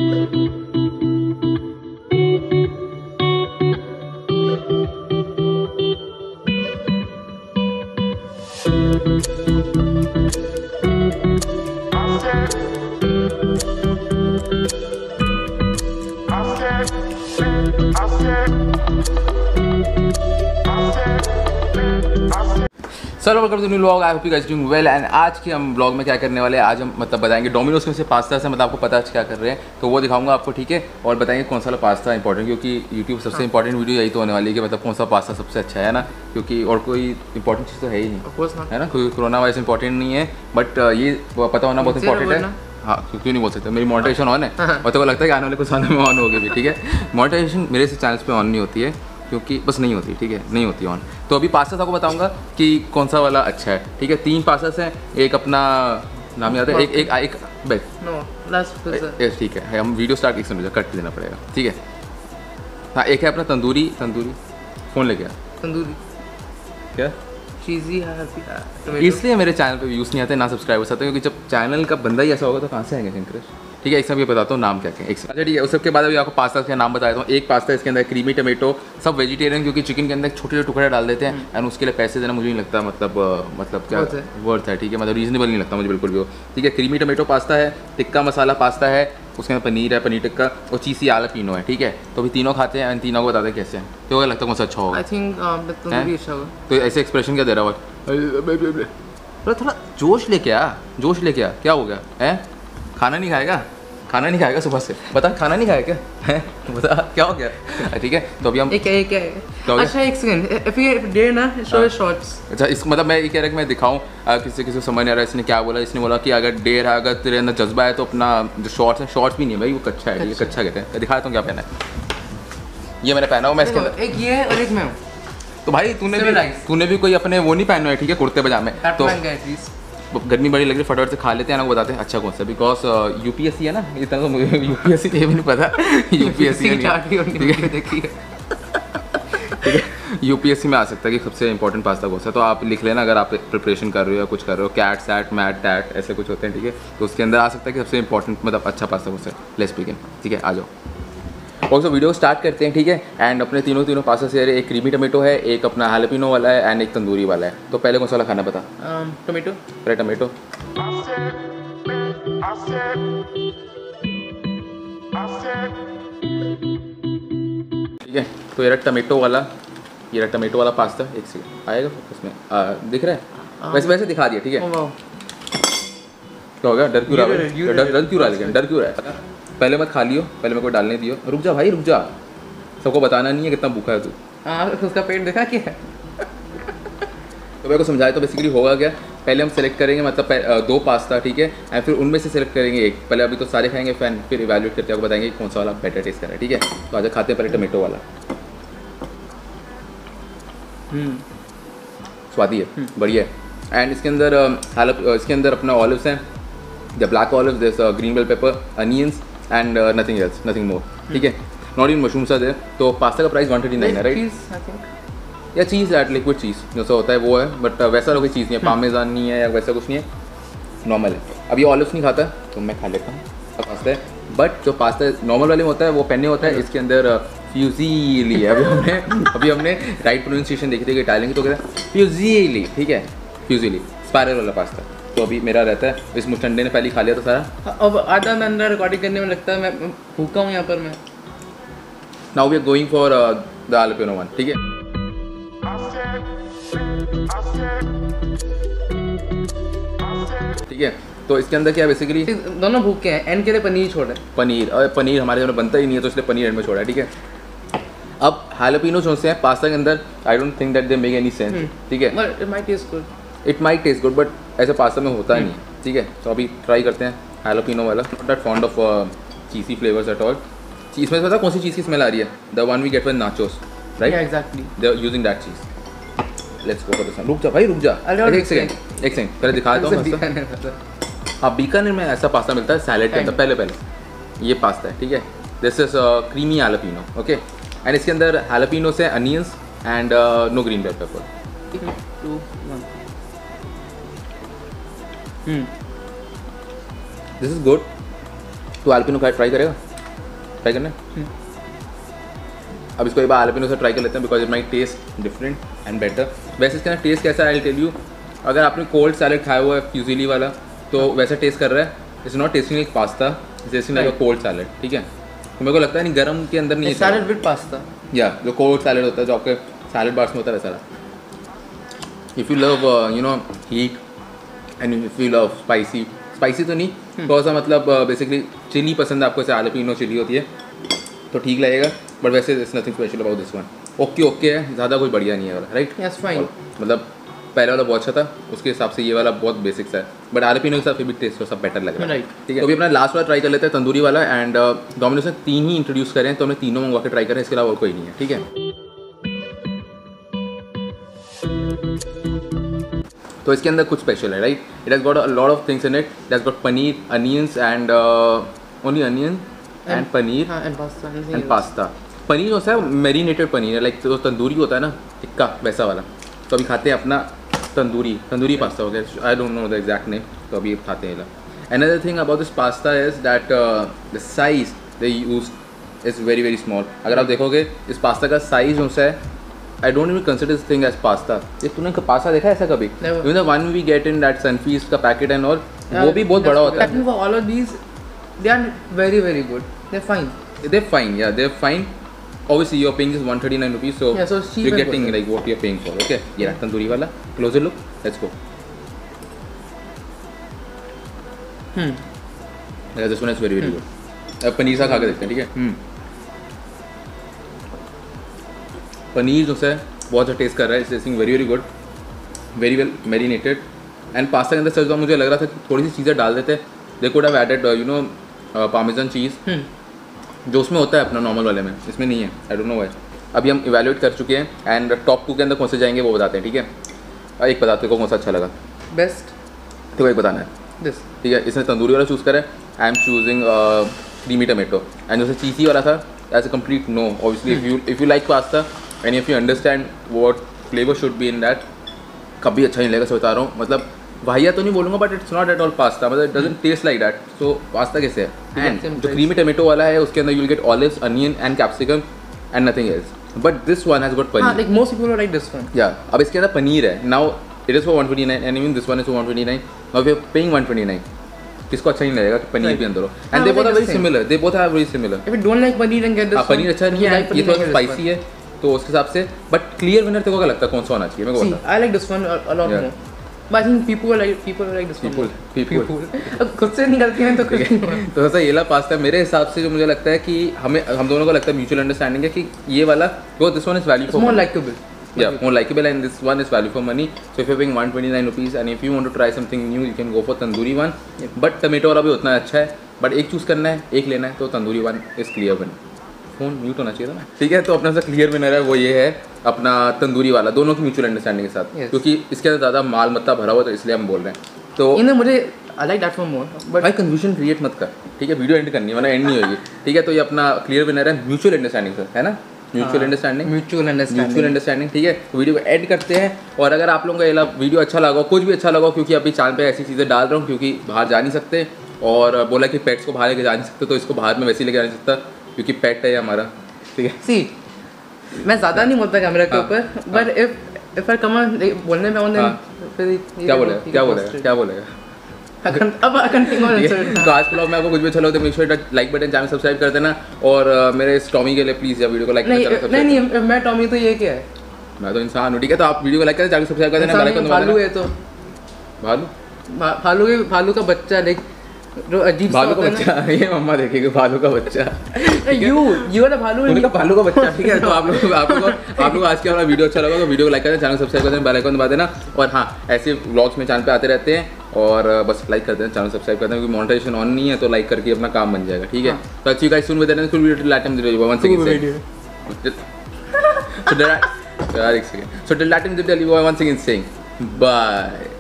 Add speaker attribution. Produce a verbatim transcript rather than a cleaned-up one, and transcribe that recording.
Speaker 1: चलो welcome to new vlog. I hope you guys doing well. And आज के हम व्लॉग में क्या करने वाले हैं, आज हम मतलब बताएंगे डोमिनोज में से पास्ता से मतलब आपको पता है क्या कर रहे हैं, तो वो दिखाऊंगा आपको, ठीक है। और बताएंगे कौन सा पास्ता इंपॉर्टेंट, क्योंकि यूट्यूब सबसे इंपॉर्टेंट वीडियो यही तो होने वाली है कि मतलब कौन सा पास्ता सबसे अच्छा है ना, क्योंकि और कोई इंपॉर्टेंट चीज़ तो है ही नहीं, है ना। कोई कोरोना वायरस इंपॉर्टेंट नहीं है, बट ये पता होना बहुत इंपॉर्टेंट है। हाँ, क्यों नहीं बोल सकते, मेरी मोनेटाइजेशन ऑन है और तो लगता है कि आने वाले कुछ आने में ऑन होगी भी, ठीक है। मोनेटाइजेशन मेरे से चैनल्स पे ऑन नहीं होती है, क्योंकि बस नहीं होती, ठीक है, नहीं होती ऑन। तो अभी पास्ता आपको बताऊंगा कि कौन सा वाला अच्छा है, ठीक है। तीन पास्ता हैं, एक अपना नाम याद है, एक एक एक बेस्ट, ठीक है। हम वीडियो स्टार्ट एक समझा कट देना पड़ेगा, ठीक है। हाँ, एक है अपना तंदूरी, तंदूरी फ़ोन लेके आ, तंदूरी क्या चीज़ी है, इसलिए मेरे चैनल पे व्यूज़ नहीं आते ना सब्सक्राइबर्स आते हैं, क्योंकि जब चैनल का बंदा ही ऐसा होगा तो कहाँ से आएंगे इंटरेस्ट, ठीक है। एक सब ये बताता हूँ नाम क्या क्या, एक अच्छा ठीक है। उसके बाद अभी आपको पास्ता का नाम बताया हूँ। एक पास्ता इसके अंदर क्रीमी टमेटो, सब वेजिटेरियन, क्योंकि चिकन के अंदर छोटे छोटे टुकड़े डाल देते हैं एंड उसके लिए पैसे देना मुझे नहीं लगता मतलब मतलब क्या वर्थ है, ठीक है, मतलब रीजनेबल नहीं लगता मुझे बिल्कुल भी वो, ठीक है। क्रीमी टमेटो पास्ता है, टिक्का मसाला पास्ता है, उसके अंदर पनीर है, पनीर टिक्का और चीज़ी आलापीनो है, ठीक है। तो अभी तीनों खाते हैं एंड तीनों को बताते हैं कैसे हैं, तो क्या लगता है कौन सा अच्छा होगा। आई थिंक तो ऐसे एक्सप्रेशन क्या दे रहा है, थोड़ा जोश लेके आ, जोश लेके आ, क्या हो गया है, खाना नहीं खाएगा, खाना नहीं खाएगा सुबह से, बता खाना नहीं खाएगा क्या है, बता क्या हो गया, ठीक है। तो अभी हम एक एक अच्छा एक सेकंड इफ यू डे ना शो शॉर्ट्स, अच्छा इस मतलब मैं ये कह रहा कि मैं दिखाऊं, किसी किसी को समझ नहीं आ रहा इसने क्या बोला। इसने बोला कि अगर डेर है, अगर तेरे अंदर जज्बा है तो अपना जो शॉर्ट्स है, शॉर्ट्स भी नहीं है भाई, वो कच्चा है, ये कच्चा कहते हैं। दिखा देता हूँ क्या पहना है, ये मैंने पहना हुआ, मैं इसके अंदर एक ये और एक मैं हूँ। तो भाई तूने भी तूने भी कोई अपने वो नहीं पहने हुए, ठीक है, कुर्ते पजामे, तो गर्मी बड़ी लग रही है, फटाफट से खा लेते हैं ना, वो बताते हैं अच्छा कौन सा, बिकॉज यूपीएससी है ना, इतना तो मुझे यूपीएससी ये भी नहीं पता, यूपीएससी देखिए, ठीक है, यूपीएससी में आ सकता है कि सबसे इंपॉर्टेंट पास्ता कौन सा, तो आप लिख लेना अगर आप प्रिपरेशन कर रहे हो या कुछ कर रहे हो, कैट सैट मैट टैट ऐसे कुछ होते हैं, ठीक है। तो उसके अंदर आ सकता है कि सबसे इंपॉर्टेंट मतलब अच्छा पास्ता कौन सा है। लेट्स बिगिन, ठीक है, आ जाओ। और तो वीडियो स्टार्ट करते हैं, ठीक है। एंड अपने तीनों तीनों पास्ता से एक क्रीमी टमेटो है, एक अपना हैलापिनो वाला है एंड एक तंदूरी वाला है। तो पहले कौन सा वाला खाना बता, टमेटो, पहले टमेटो, ठीक है। तो ये टमेटो वाला, ये टमेटो वाला पास्ता, एक सेकंड आएगा फोकस में, आ, दिख रहा है, वैसे वैसे दिखा दिया, ठीक है। क्या हो गया, डर क्यों रहा है, डर डर क्यों रहा है, डर क्यों रहा है, पहले मत खा लियो, पहले मेरे को डालने दियो, रुक जा भाई रुक जा, सबको बताना नहीं है कितना भूखा है तू। हाँ, उसका पेट देखा क्या है। तो मेरे को समझाया, तो बेसिकली होगा क्या, पहले हम सेलेक्ट करेंगे मतलब दो पास्ता, ठीक है, एंड फिर उनमें से सेलेक्ट करेंगे एक, पहले अभी तो सारे खाएंगे फैन, फिर इवैल्यूएट करके आपको बताएंगे कौन सा वाला बेटर टेस्ट कर रहा है, ठीक है। तो आज खाते हैं पहले टमेटो वाला, स्वादी है, बढ़िया है। एंड इसके अंदर हालप इसके अंदर अपना ऑलिव्स हैं, the black olives, this green bell pepper, onions and nothing else, nothing more, ठीक है। Not in mushrooms are there. तो पास्ता का प्राइस वन थर्टी नाइन है, राइट, या चीज़ एट लिक्विड चीज़ जैसा होता है वो है, बट वैसा कोई चीज़ नहीं है, पामेजान नहीं है या वैसा कुछ नहीं है, नॉर्मल है। अभी ऑलिव्स नहीं खाता तो मैं खा लेता हूँ पास्ता है, बट जो पास्ता नॉर्मल वाले में होता है वो पेन्ने होता है, इसके अंदर फ्यूजीली है। अभी हमने अभी हमने राइट प्रोनाउंसिएशन देखी थी कि इटालियन की, तो कहते हैं फ्यूजीली, ठीक है, फ्यूजीली स्पाइरल वाला पास्ता। तो अभी मेरा रहता है, इस मुस्टंडे ने पहले खा लिया था सारा, अब आधा मैं अंदर रिकॉर्डिंग करने में लगता है मैं भूखा हूँ यहाँ पर मैं। Now we are going for the jalapeno one, ठीक है। ठीक है, तो इसके अंदर क्या है बेसिकली, दोनों भूखे हैं, एंड के लिए पनीर छोड़ा है, पनीर, और पनीर हमारे घर में बनता ही नहीं है तो इसलिए पनीर एंड में छोड़ा है, ठीक है। अब हैलापिनो जो से हैं पास्ता के अंदर, I don't think that they make any sense, ठीक है, but it might taste good, it might taste good, but ऐसे पास्ता में होता नहीं, ठीक है। तो अभी ट्राई करते हैं हैलापिनो वाला। Not that fond of cheesy flavours at all. Cheese में पता कौन सी चीज़ की स्मेल आ रही है, the one we get with nachos, right, exactly, they are using that cheese. Let's go for this one. रुक जा भाई रुक जा, एक सेकंड एक सेकंड पहले दिखा देता हूँ। हाँ, बीकानेर में ऐसा पास्ता मिलता है सैलेड के अंदर, पहले पहले ये पास्ता है, ठीक है। This is creamy jalapeno, okay, and इसके अंदर हैलापिनोस है, onions and no green bell pepper. Two one, this is good. तो हैलापिनो ट्राई करेगा, ट्राई करना है? अब इसको एक बार हालेपिनो से ट्राई कर लेते हैं because it might taste different and better. वैसे इसका टाइस कैसा है आई टेल यू, अगर आपने कोल्ड सैलेड खाया हुआ है फ्यूजिली वाला तो वैसा टेस्ट कर रहा है। It's not tasting like pasta, it's tasting like a cold salad, ठीक है। तो मेरे को लगता है नहीं गरम के अंदर नहीं है
Speaker 2: सैलेड विद पास्ता,
Speaker 1: या जो कोल्ड सैलेड होता है जो आपके सैलेड बार्स में होता है वैसा। If you love you know heat and if you love spicy, spicy तो नहीं थोड़ा सा मतलब बेसिकली चिली पसंद है आपको, जैसे हालेपिनो चिली होती है तो ठीक लगेगा, बट वैसे it's nothing special about this one. Okay okay है, ज़्यादा कोई बढ़िया नहीं है वाला, राइट?
Speaker 2: Yes fine.
Speaker 1: मतलब पहले वाला बहुत अच्छा था, उसके हिसाब से ये वाला बहुत बेसिक्स है, बट हालेपिनो के साथ फिर भी टेस्ट सब बेटर लग रहा है,
Speaker 2: राइट?
Speaker 1: ठीक है। तो अभी अपना लास्ट वाला ट्राई कर लेते हैं, तंदूरी वाला। एंड डोमिनोज ने तीन ही इंट्रोड्यूस करें तो हमने तीनों मंगवा के ट्राई करें, इसके अलावा और कोई नहीं है, ठीक है। तो इसके अंदर कुछ स्पेशल है, right? It has got a lot of things in it. It has got paneer, onions and only onion and paneer and pasta. Paneer होता है मैरिनेटेड पनीर है, लाइक तो तंदूरी होता है ना टिक्का वैसा वाला। तो अभी खाते हैं अपना तंदूरी तंदूरी पास्ता हो गया, I don't know the exact name, तो अभी खाते हैं। Another thing about this pasta is that the size they use is very very small. अगर आप देखोगे इस पास्ता का साइज जो है, I don't even consider this thing as pasta. ये तूने पास्ता देखा है ऐसा कभी? You know one we get in that Sunfeast का पैकेट एंड ऑल, वो भी बहुत बड़ा होता है।
Speaker 2: All of these they are very very good, they are fine,
Speaker 1: they are fine, या they are fine. Obviously, you're paying just one thirty-nine rupees, so,
Speaker 2: yeah, so
Speaker 1: you're getting like what you're paying for. Okay, ये रहा तंदूरी वाला। Closer look, let's go.
Speaker 2: Hmm.
Speaker 1: Yeah, this one is very very good. अब पनीर सा खा के देखते हैं, ठीक है? हम्म। पनीर जो है बहुत अच्छा टेस्ट कर रहा है, it's tasting very very good, very well marinated. And pasta के अंदर सच मुझे लग रहा था कि थोड़ी सी चीज़ें डाल देते, they could have added you know parmesan cheese जो उसमें होता है अपना नॉर्मल वाले में, इसमें नहीं है, आई डोंट नो व्हाई। अभी हम इवैल्यूएट कर चुके हैं एंड टॉप टू के अंदर कौन से जाएंगे वो बताते हैं, ठीक है? एक बताते को कौन सा अच्छा लगा
Speaker 2: बेस्ट,
Speaker 1: तो एक बताना है
Speaker 2: दिस,
Speaker 1: ठीक है। इसने तंदूरी वाला चूज़ करा है, I am choosing creamy tomato. And जैसे चीज़ी वाला था as a complete no, obviously if you if you like pasta and if you understand what flavour should be in that, कभी अच्छा नहीं लगेगा, सो बता रहा हूँ। मतलब वाहिया तो नहीं बोलूँगा, but it's not at all pasta, मतलब it doesn't taste like that. So pasta कैसे है? एंड जो क्रीमी टमेटो वाला है उसके अंदर you will get olives, onion and capsicum and nothing else, but this one has got paneer.
Speaker 2: Like most people like this one,
Speaker 1: या अब इसके अंदर पनीर है। Now it is for one twenty-nine and even this one is for one twenty-nine। Now we are paying one twenty-nine, किसको अच्छा नहीं लगेगा कि पनीर भी अंदर हो? And they both are very similar, they both are very similar.
Speaker 2: If you don't like paneer and get this,
Speaker 1: paneer अच्छा नहीं है, ये थोड़ा स्पाइसी है तो उसके हिसाब से, बट क्लियर विनर तेरे को क्या लगता है कौन सा होना चाहिए? मेरे को बता।
Speaker 2: I like this one a lot more, but I think people like people like this
Speaker 1: people
Speaker 2: one.
Speaker 1: people
Speaker 2: अब खुद से निकलती हैं तो कुछ नहीं हुआ।
Speaker 1: तो ऐसा ये वाला पास्ता मेरे हिसाब से जो मुझे लगता है कि हमें हम दोनों को लगता है म्यूचुअल अंडरस्टैंडिंग है कि ये वाला वो this one is value for
Speaker 2: more likeable,
Speaker 1: yeah more likable, and this one is value for money. So if you're paying one twenty-nine rupees and if you want to try something new you can go for tandoori one, but tomato वाला भी उतना अच्छा है, but एक choose करना है, एक लेना है तो tandoori one is clear winner. Phone mute होना चाहिए था ना, ठीक है। तो अपना सा क्लियर विनर है वो ये है अपना तंदूरी वाला, दोनों की म्यूचुअल अंडरस्टैंडिंग के साथ,
Speaker 2: yes.
Speaker 1: क्योंकि इसके अंदर ज़्यादा माल मत्ता भरा हुआ तो इसलिए हम बोल रहे हैं। तो
Speaker 2: इन्हें मुझे I like that one more, but
Speaker 1: भाई कंफ्यूजन क्रिएट मत कर, ठीक है? वीडियो एंड करनी है वरना एंड नहीं होगी, ठीक है? तो ये अपना क्लियर विनर है म्यूचुअल अंडरस्टैंडिंग से, है ना? Mutual understanding,
Speaker 2: mutual understanding,
Speaker 1: mutual understanding, ठीक है। तो वीडियो को एड करते हैं, और अगर आप लोगों का ये वीडियो अच्छा लगा, कुछ भी अच्छा लगा, क्योंकि अभी चैनल पे ऐसी चीज़ें डाल रहा हूँ क्योंकि बाहर जा नहीं सकते, और बोला कि पेट्स को बाहर लेके जा नहीं सकते, तो इसको बाहर में वैसे ही लेके जा नहीं सकता क्योंकि पेट है हमारा, ठीक है?
Speaker 2: सी मैं ज़्यादा नहीं बोलता कैमरा के ऊपर, बट इफ इफ आई कम बोलने में फिर
Speaker 1: क्या बोलेगा क्या बोलेगा क्या बोलेगा
Speaker 2: अब कंटिन्यू।
Speaker 1: तो आज के ब्लॉग में आपको कुछ भी अच्छा लगा तो make sure like button, channel subscribe कर देना, और मेरे टॉमी के लिए प्लीज़ या वीडियो को लाइक करना।
Speaker 2: नहीं नहीं मैं टॉमी तो ये क्या है,
Speaker 1: मैं तो इंसान हूँ, ठीक है? तो आप वीडियो को लाइक करें, चैनल सब्सक्राइब कर देना, बेल आइकन दबा देना।
Speaker 2: भालू है तो
Speaker 1: भालू
Speaker 2: भालू के भालू का बच्चा, लाइक जो अजीब
Speaker 1: भालू का बच्चा, ये मम्मा देखेगी भालू का बच्चा,
Speaker 2: यू यू आर द भालू,
Speaker 1: उनका भालू का बच्चा, ठीक है? तो आप लोग आप लोग आप लोग आज के हमारा वीडियो अच्छा लगा तो वीडियो को लाइक कर देना, चैनल सब्सक्राइब कर देना, बेल आइकन दबा देना, और हाँ ऐसे व्लॉग्स में चैनल पे आते रहते हैं, और बस लाइक कर देना, चैनल सब्सक्राइब कर देना, क्योंकि मोनेटाइजेशन ऑन नहीं है तो लाइक करके अपना काम बन जाएगा, ठीक है? तो अच्छी गाइस सुन with that full video like time one second so that so that one second saying bye.